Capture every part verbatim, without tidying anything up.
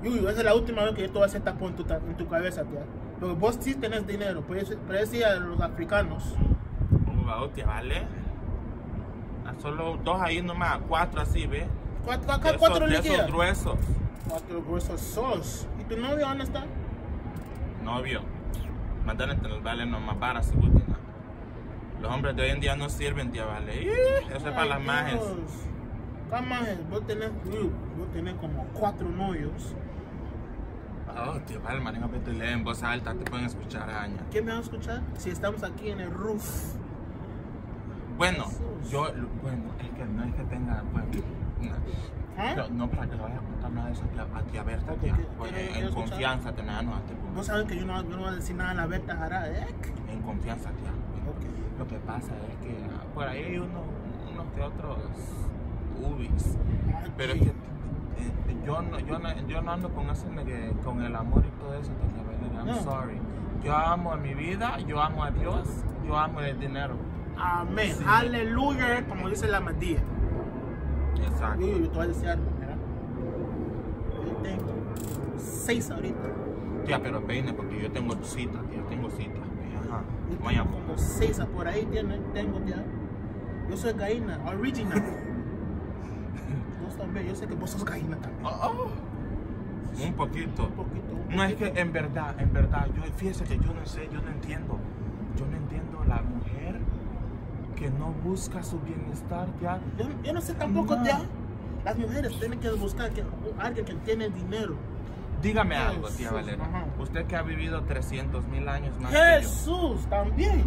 Yuyu, esa es la última vez que yo te voy a hacer tapón en tu, en tu cabeza, tía. Porque vos sí tenés dinero, puedes decir a los africanos. Uh, tía, vale. A solo dos ahí nomás, cuatro así, ¿ves? Cuatro, acá de cuatro esos, de líquidas. esos gruesos. Cuatro gruesos sos. ¿Y tu novio dónde está? Novio. Mantenete nos vale nomás para su última. Los hombres de hoy en día no sirven, tía, vale. ¡Ih! Eso es para las majes. ¿Qué majes? Vos tenés, uh, vos tenés como cuatro novios. Oh, tío, vale, manín, a veces leen en voz alta, te pueden escuchar, aña. ¿Quién me va a escuchar? Si estamos aquí en el roof. Bueno, yo, bueno, es que no es que tenga, bueno, no, ¿Ah? no, no para que lo vayas a contar nada de eso a tía Berta, Ok, tía. ¿qué- Oye, qué- qué en escuchar? confianza, te nada, no, te Vos sabés que yo no, yo no voy a decir nada a la Berta Jara, ¿eh? En confianza, tía. Ok. Lo que pasa es que ah, por ahí hay uno, unos que otros ubis, pero es que eh, yo, no, yo, no, yo no ando con eso de que, con el amor y todo eso, tía Valeria, I'm No. sorry. Yo amo a mi vida, yo amo a Dios, yo amo el dinero. Amén. Sí. Aleluya, como dice la Madía. Exacto. Yo, yo te voy a decir algo, mira. Yo tengo seis ahorita. Tía, pero peine, porque yo tengo cita, tía, tengo cita. Ajá. Yo Vaya. tengo como seis por ahí, tiene, tengo, tía. Yo soy gallina, original. Vos también, yo sé que vos sos gallina también. Oh, oh. Un poquito. Un poquito. Un No, es poquito. que en verdad, en verdad, yo fíjese que yo no sé, yo no entiendo. Yo no entiendo la mujer que no busca su bienestar, ya. Yo, yo no sé tampoco, No. tía. Las mujeres tienen que buscar que, alguien que tiene dinero. Dígame Jesús, algo, tía Valeria. ajá. Usted que ha vivido trescientos mil años más que yo. Jesús, también.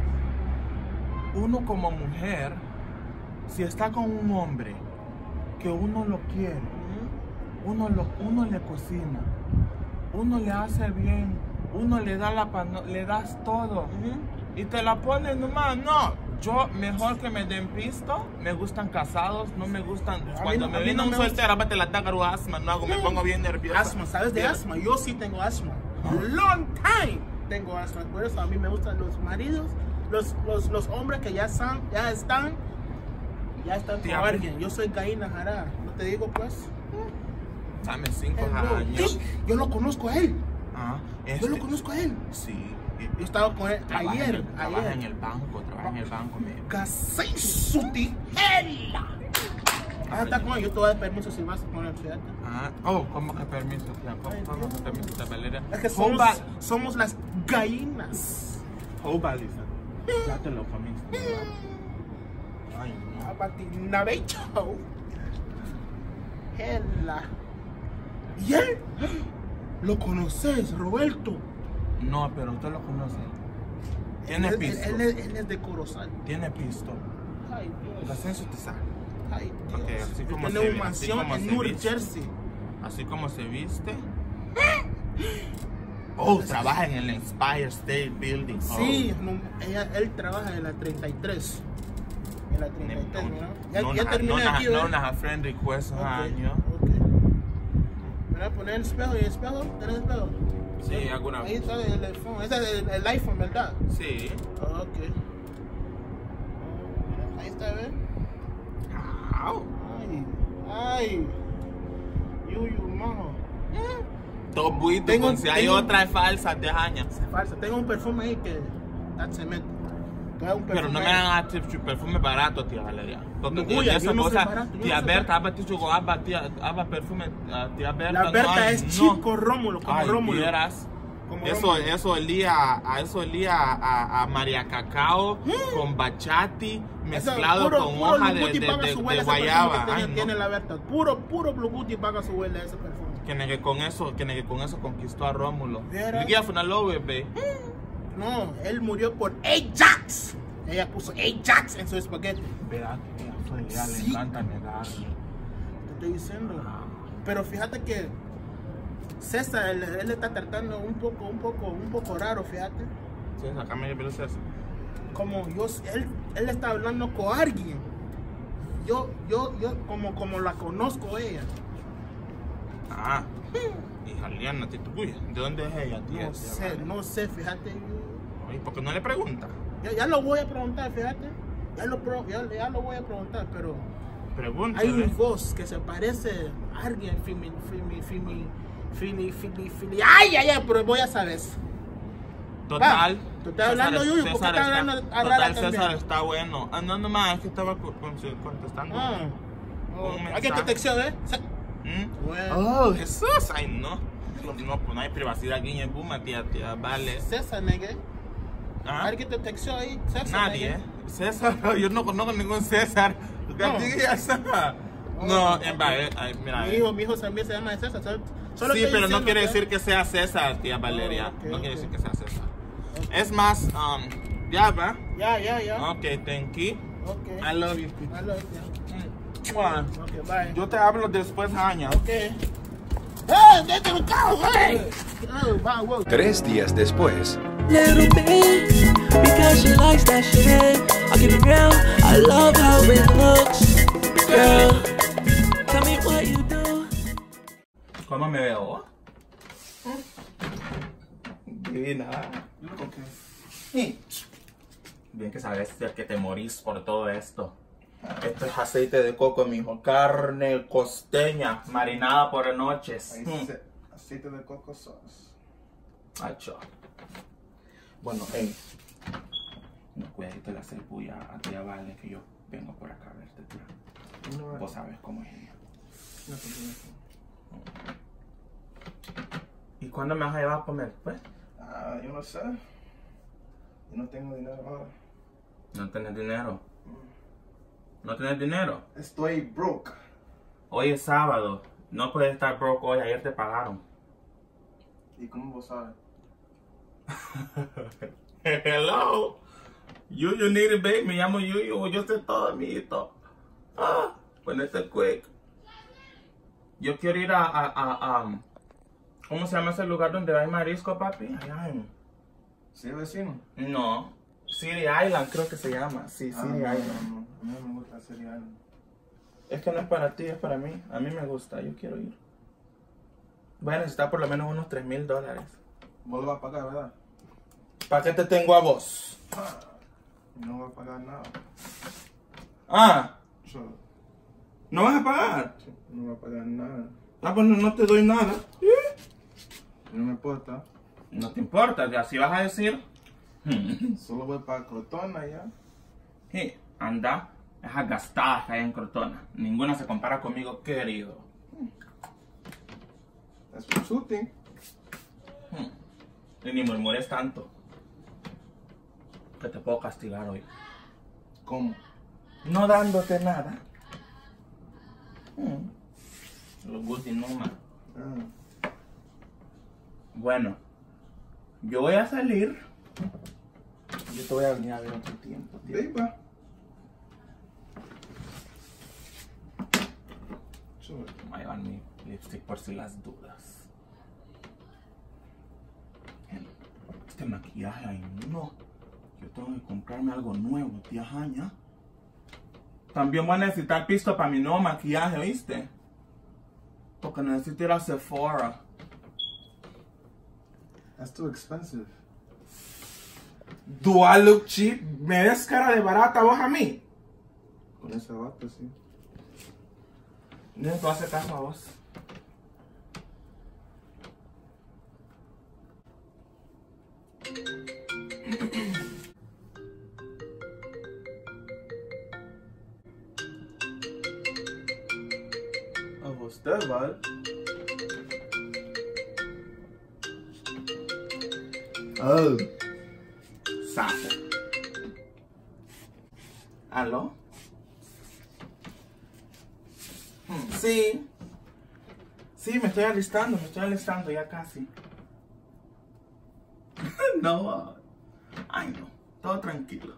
Uno como mujer, si está con un hombre que uno lo quiere, Ujú. uno, lo, uno le cocina, uno le hace bien, uno le da la pano, le das todo Ujú. y te la pones nomás. No, yo mejor que me den pisto, me gustan casados, no me gustan. mí Cuando no- a me mí viene no un me soltero, bate la tácaro asma, no hago, me pongo bien nervioso. Asma, ¿sabes de asma? Yo sí tengo asma. Long time tengo asma. Por eso a mí me gustan los maridos, los, los, los hombres que ya están, ya están, ya están con Tía, alguien. Yo soy Gaina Jara, ¿no te digo pues? Dame cinco Hello. años. Sí, yo lo conozco a él. Ah, este, Yo lo conozco a él. Sí. Yo estaba con él Trabaja ayer, en el, trabaja ayer. en el banco, trabaja en el banco. Me... Casé su tijera. Ah, está con él. Yo te voy a dar permiso si vas con él, fíjate. Ah, oh, ¿cómo que permiso, tía? ¿Cómo, Ay, cómo que Dios. permiso, tía Valeria? Es que somos, Joba- somos las gallinas. Joba, Lisa. Ya te lo comiste, ¿verdad? Ay, no. Abatinabecho. Hela. ¿Y él? ¿Lo conoces, Roberto? No, pero usted lo conoce. Tiene Él, pisto. él, él, él es de Corozal. Tiene pisto. Ay, El Dios. ascenso te sale. Ay, Dios. Ok, así Él como tiene se una ve, así mansión como en se New viste. Jersey. Así como se viste. Oh, trabaja en el Empire State Building. Oh. Sí, no, ella, él trabaja en la treinta y tres. En la treinta y tres, No, ¿no? Ya, no, ya no, terminé no, aquí, no, ¿verdad? no, a friend request, Ok, año. ok. ¿Me voy a poner el espejo y el espejo? ¿Tenés espejo? Sí, alguna Ahí vez. está el iPhone. Ese es el, el iPhone, ¿verdad? Sí. Ok. Ahí está, ¿ves? Au. Ay, ay. Yuyu, majo. Dos buitos, Tengo- con si hay tengo- otra es falsa, de años. Se falsa. Tengo un perfume ahí que está cemento. Tengo un Pero no me ahí. dan a perfume barato, tía Valeria. Porque No, uy, esa yo no soy cosa, barato, yo tía no soy Berta, barato. aba ticho, aba, tía, aba perfume, ah, tía Berta. La Berta no, ay, es no. chico Rómulo, como Ay, Rómulo. vieras. Como Eso, Rómulo. eso olía, a eso olía a, a María Cacao con bachati mezclado Eso, puro, con puro hoja Blue de, Guti de, paga de, su de huele ese guayaba. perfume que Ay, tiene, tiene no. la Berta. Puro, puro Blue Guti paga su huele ese perfume. Que negue con eso, que negue con eso conquistó a Rómulo. Vieras. Ella fue una lobe, ve. No, él murió por Ajax. Ella puso Ajax en su espagueti. Verá que ella fue, ella le Sí. encanta negar. Te estoy diciendo. Pero fíjate que César, él, él está tratando un poco, un poco, un poco raro, fíjate. Sí, sacame el pelo eso. Como yo, él, él está hablando con alguien. Yo, yo, yo, como, como la conozco ella. Ah, hija Liana, Titucuya. ¿De dónde es ella, tía? No Tía sé, Valeria. no sé, fíjate. Oye, ¿por qué no le pregunta? Ya, ya lo voy a preguntar, fíjate. Ya lo, pro- ya, ya lo voy a preguntar, pero Pregúntale. hay un voz que se parece a alguien femi, femi, femi, Fili, fili, fili. Ay, ay, ay, pero voy a saber. Total. Va, tú estás hablando, Yuyu, ¿por qué estás hablando a Total, rara César también? está bueno. Ah, no, no más, es que estaba co- con- contestando. Ah. Oh, Un aquí te mensaje. texteo, ¿eh? Se- ¿Mm? Bueno. Oh, Jesús, ay no. No, pues no hay privacidad aquí en el Puma, tía, tía, vale. César, nigga. ¿Ah? Alguien te texteó ahí, César. Nadie, nigga. ¿eh? César, no, yo no conozco ningún César. No. ¿Qué ya está? No, en vale, ay, mira. Mi eh. hijo, mi hijo también se llama César. Solo, solo Sí, estoy pero no diciendo quiere que- decir que sea César, tía Valeria. ok, no quiere ok. decir que sea César. Es más, um, ya va. Ya, ya, ya. Ok, thank you. Ok. I love you. I love you. Mua. Ok, bye. Yo te hablo después, Jaña. Ok. ¡Eh! ¡Vete al carro, eh! Oh, wow, wow. Tres días después. Little bit, because she likes that shit. I'll keep it real, I love how it looks. Girl, tell me what you do. ¿Cómo me veo? Divina. Bien que sabes que te morís por todo esto. Esto es aceite de coco, mijo. Carne costeña, marinada por noches. Aceite, aceite de coco sauce. Acho. Bueno, hey. No, cuidadito le hacer bulla a tía Vale, que yo vengo por acá a verte, tía. No, Vos sabes cómo es ella. no, no. ¿Y cuándo me vas a llevar a comer, pues? Ah, yo no sé. Yo no tengo dinero ahora. No tenés dinero. ¿No tenés dinero? Estoy broke. Hoy es sábado. No puedes estar broke hoy. Ayer te pagaron. ¿Y cómo vos sabes? Hello. Yuyu need it, babe. Me llamo Yuyu. Yo sé todo, amiguito. Ah, ponete quick. Yo quiero ir a, a, a, a- ¿cómo se llama ese lugar donde hay marisco, papi? Allá en- ¿Sí, vecino? No. City Island creo que se llama. Sí, Ah, City no, Island. no, no. A mí no me gusta City Island. Es que no es para ti, es para mí. A mí me gusta. Yo quiero ir. Voy a necesitar por lo menos unos tres mil dólares. Vos lo vas a pagar, ¿verdad? ¿Para qué te tengo a vos? Ah, no voy a pagar nada. Ah, Yo, ¿no vas a pagar? no voy a pagar nada. Ah, pues no, no te doy nada. No me importa. No te importa, ya si vas a decir. Solo voy para Crotona ya. Sí, anda, esas gastadas que hay en Crotona. Ninguna se compara conmigo, querido. That's for shooting. Y ni murmures tanto. Que te puedo castigar hoy. ¿Cómo? No dándote nada. Hmm. Lo gusti no más. Ah, Bueno, yo voy a salir. Yo te voy a venir a ver otro tiempo, tío. de ahí va. Yo, Voy a llevar mi lipstick por si las dudas. Este maquillaje, ay no. Yo tengo que comprarme algo nuevo, tía Jaña. También voy a necesitar pisto para mi nuevo maquillaje, ¿oíste? Porque necesito ir a Sephora. That's too expensive. Do I look cheap? ¿Me des cara de barata vos a mí? Con ese vato, sí. No te hace caso a vos. A vos te vale. Oh. Sapo. ¿Aló? Hmm, Sí. Sí, me estoy alistando, me estoy alistando ya casi. No. Ay, no. Todo tranquilo.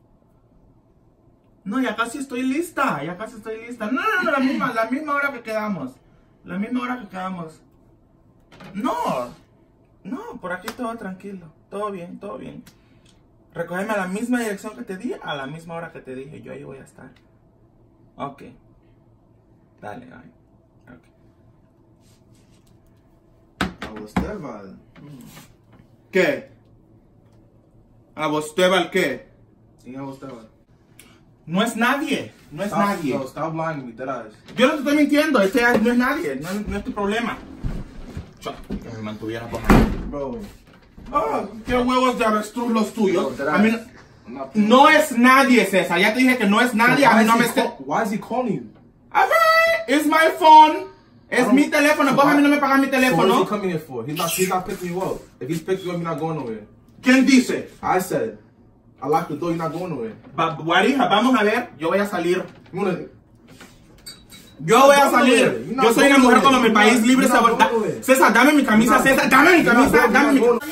No, ya casi estoy lista. Ya casi estoy lista. No, no, no, la misma, la misma hora que quedamos. La misma hora que quedamos. No. No, por aquí todo tranquilo. Todo bien, todo bien. Recógeme a la misma dirección que te di, a la misma hora que te dije. Yo ahí voy a estar. Ok. Dale, ay. Ok. A vos te vale. ¿Qué? ¿A vos te va el qué? ¿Y a vos te vale? No es nadie. No es Stop, nadie. No, stop lying to me, dead eyes. Yo no te estoy mintiendo. Este no es nadie. No, no es tu problema. Chua. me mantuviera por ahí. Bro. Oh, qué huevos de avestruz los tuyos. Bro, A mí no, no es nadie, César. Ya te dije que no es nadie. A mí no me esté... Why is he calling you? A ver, it's my phone. Es mi teléfono. Vos a mí no me pagas mi So what is he teléfono. coming here for? He's not, he's not picking you up. If he's picking you up, you're not going nowhere. ¿Quién dice? I said, I locked the door, you're not going nowhere. Ba- Guarija, vamos a ver. Yo voy a salir. You wanna... Yo voy a salir. Yo soy una mujer como mi país libre. Se... César, dame mi camisa, César. Dame mi camisa. Dame mi camisa.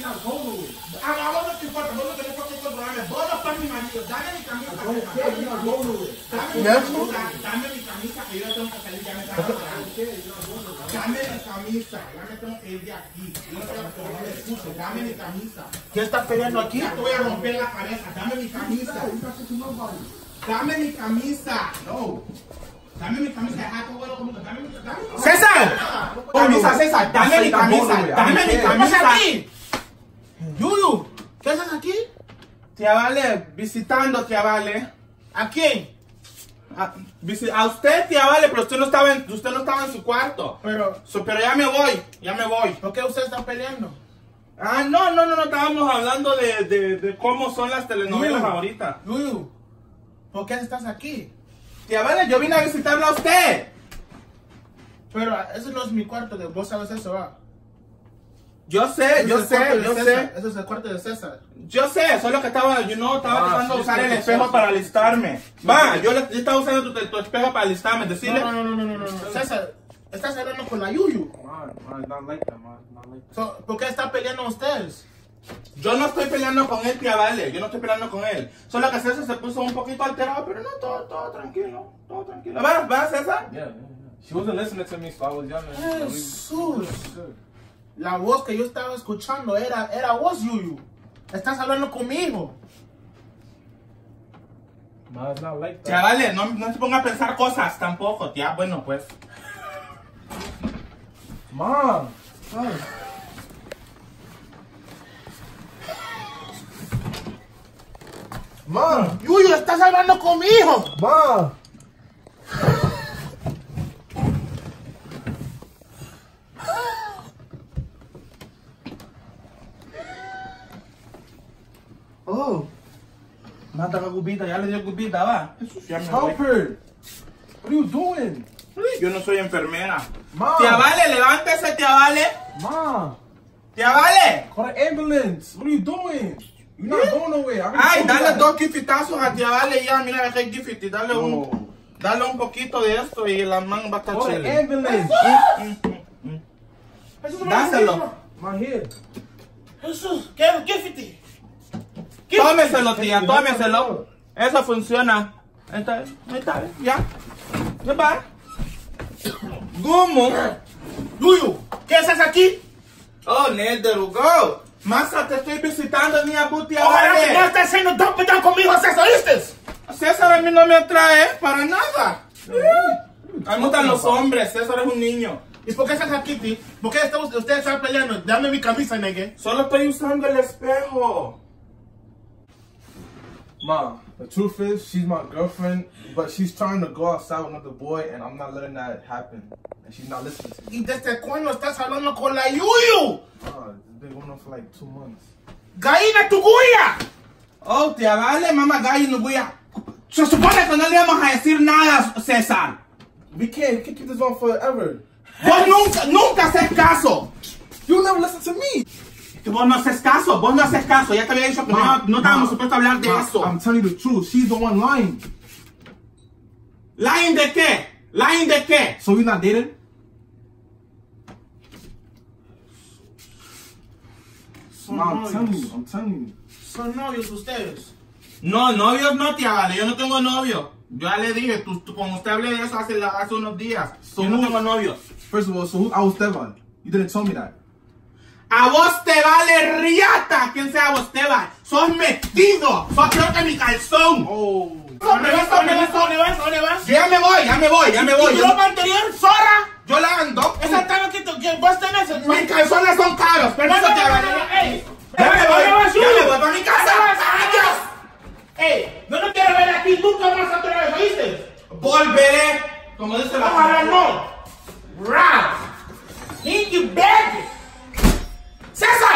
Dame mi camisa que yo tengo que salir ya me está Dame mi camisa, ya me tengo que ir de aquí. Yo no quiero que no me escuche. Dame mi camisa. ¿Qué estás peleando aquí? Ya te voy a romper la cabeza. Dame mi camisa. Dame mi camisa. No. Dame mi camisa. Deja que vuelo conmigo. Dame mi camisa. ¡César! Camisa, César. Dame mi camisa. Dame mi ¿Qué pasa camisa. aquí? Yuyu, ¿qué haces aquí? Tía Vale, visitando, tía Vale. ¿A quién? A, visi- a usted, tía Vale, pero usted no estaba en, usted no estaba en su cuarto. Pero, So, pero ya me voy, ya me voy. ¿por qué ustedes están peleando? Ah, no, no, no, no, estábamos hablando de, de, de cómo son las telenovelas Yuyu. ahorita. Yuyu, ¿por qué estás aquí? Tía Vale, yo vine a visitarla a usted. Pero ese no es mi cuarto, de- vos sabes eso, va. Yo sé, Ese yo es el cuarto sé, de yo César. sé. Ese es el cuarto de César. Yo sé, solo que estaba, yo no, estaba Ah, tratando de sí, usar sí, el sí, espejo sí. para alistarme. Va, yo, le- yo estaba usando tu, tu espejo para alistarme, decirle. No, no, no, no, no, no, no. César, estás hablando con la Yuyu. Man, man, not like that, man. Not like that. So, ¿por qué están peleando ustedes? Yo no estoy peleando con él, tía Vale, yo no estoy peleando con él. Solo que César se puso un poquito alterado, pero no, todo, todo tranquilo, todo tranquilo. ¿Va, va, César? Yeah, yeah, yeah. She wasn't listening to me, so I was yelling. Jesús. La voz que yo estaba escuchando era, era vos, Yuyu. Estás hablando conmigo. Man, it's not like Tía that. Vale, no, no se ponga a pensar cosas tampoco, tía. Bueno, pues. Mom. Son. Mom. Yuyu, estás hablando conmigo. Mom. Oh, Mata la gubita, ya le dio gubita, va. Eso ya me voy. help her. What are you doing? Yo no soy enfermera. Mom. Tía Vale, levántese, tía Vale. Mom. Tía Vale. Call the ambulance. What are you doing? You're not going nowhere. I already Ay, told you dale that. dos gifitazos a tía Vale ya. Mira, que hay gifiti. Dale un, No. dale un poquito de esto y la mano va a estar Call the chile. ambulance. Dáselo. My head. Jesús, ¿qué, qué fiti? Tómeselo, tía, tómeselo. Eso funciona. Ahí está, ahí está, ya. Ya va. Gumo. Yuyu, ¿qué haces aquí? Oh, Nether, go. Masa, te estoy visitando, ni a tía Ojalá que no Vale. estés haciendo tan peleando conmigo, César, ¿oíste? César a mí no me atrae para nada. A mí me gustan los hombres, César es un niño. ¿Y por qué estás aquí, ti? ¿Por qué estamos, ustedes están peleando? Dame mi camisa, negue. Solo estoy usando el espejo. Mom, the truth is, she's my girlfriend, but she's trying to go outside with another boy, and I'm not letting that happen. And she's not listening to me. ¿Y desde cuándo estás hablando con la Yuyu? Oh, it's been going on for like two months. ¡Gallina tu guya! Oh, tía Vale, mamá gallo, no voy a... Se supone que no le vamos a decir nada, César. We can't, we can't keep this on forever. Vos nunca, nunca haces caso. You'll never listen to me. Que vos no haces caso, vos no haces caso. Ya te había dicho que no, no estábamos supuestos a hablar de Ma, eso. I'm telling you the truth. She's the one lying. ¿Lying de qué? ¿Lying de qué? So you're not dating? Son Mom, I'm telling novios. you. I'm telling you. Son novios ustedes. No, novios no, tía Vale, yo no tengo novio. Yo ya le dije, tú, tú- con usted hablé de eso hace, la- hace unos días. So yo no who- tengo novio. First of all, so who, I was Esteban. You didn't tell me that. A vos te vale riata, quien sea vos te va. Sos metido, sos creo que mi calzón. Oh. ¿Dónde vas? ¿Dónde vas? ¿Dónde vas? ¿Dónde vas? Ya me voy, ya me voy, ya me voy. ¿Y tu Yo, ropa anterior, zorra? yo la ando. Esa tanga que, tú- que vos tenés. Mis calzones son caros, pero No, eso no, te no, vale. no, no, ey. Ya me voy, ¿Dónde vas, ya Yuyu? me voy para mi casa. ¿Dónde vas? Adiós. Ey, yo no quiero ver aquí nunca más otra vez, ¿oíste? Volveré, como dice la Ojalá no. Rap. Need you back. ¡César!